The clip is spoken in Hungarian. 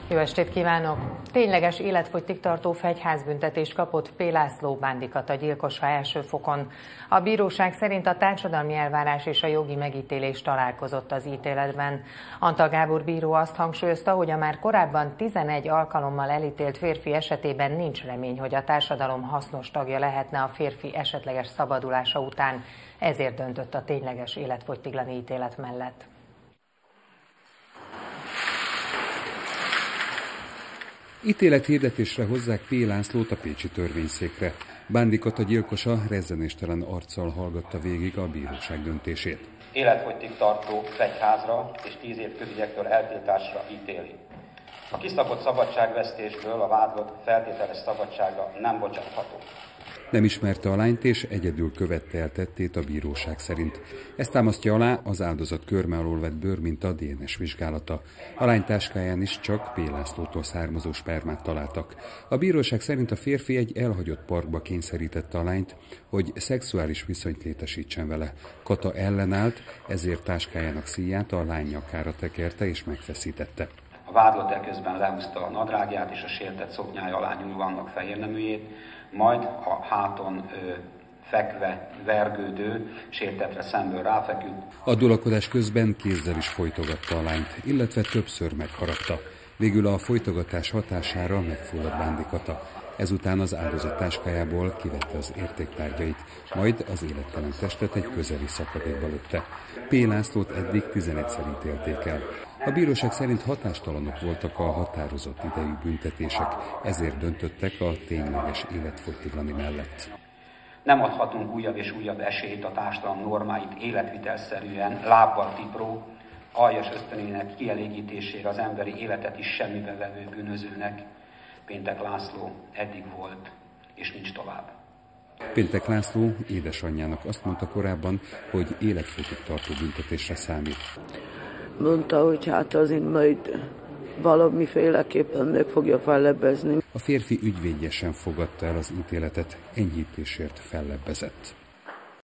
Jó estét kívánok! Tényleges életfogytig tartó fegyházbüntetést kapott P. László Bándy Kata gyilkosa első fokon. A bíróság szerint a társadalmi elvárás és a jogi megítélés találkozott az ítéletben. Antal Gábor bíró azt hangsúlyozta, hogy a már korábban 11 alkalommal elítélt férfi esetében nincs remény, hogy a társadalom hasznos tagja lehetne a férfi esetleges szabadulása után. Ezért döntött a tényleges életfogytiglani ítélet mellett. Ítélethirdetésre hozzák P. Lászlót a pécsi törvényszékre. Bándy Kata gyilkosa rezzenéstelen arccal hallgatta végig a bíróság döntését. Életfogytig tartó fegyházra és 10 év közügyektől eltiltásra ítéli. A kiszabott szabadságvesztésből a vádlott feltételes szabadságra nem bocsátható. Nem ismerte a lányt és egyedül követte el tettét a bíróság szerint. Ezt támasztja alá az áldozat körme alól vett bőrminta DNS vizsgálata. A lány táskáján is csak P. Lászlótól származó spermát találtak. A bíróság szerint a férfi egy elhagyott parkba kényszerítette a lányt, hogy szexuális viszonyt létesítsen vele. Kata ellenállt, ezért táskájának szíját a lány nyakára tekerte és megfeszítette. A vádlott eközben lehúzta a nadrágját és a sértett szoknyája alá nyúlva annak fehérneműjét, majd a háton fekve, vergődő sértettre szemből ráfeküdt. A dulakodás közben kézzel is folytogatta a lányt, illetve többször megharapta. Végül a folytogatás hatására megfulladt Bándy Kata. Ezután az áldozat táskájából kivette az értéktárgyait, majd az élettelen testet egy közeli szakadékba lökte. P. Lászlót eddig 11-szer ítélték el. A bíróság szerint hatástalanok voltak a határozott idejű büntetések, ezért döntöttek a tényleges életfogytiglani mellett. Nem adhatunk újabb és újabb esélyt a társadalom normáit életvitelszerűen, lábbal tipró, aljas ösztönének kielégítésére az emberi életet is semmibe vevő bűnözőnek. Péntek László eddig volt, és nincs tovább. Péntek László édesanyjának azt mondta korábban, hogy életfogytig tartó büntetésre számít. Mondta, hogy hát azért majd valamiféleképpen meg fogja fellebbezni. A férfi ügyvédje sem fogadta el az ítéletet, enyhítésért fellebbezett.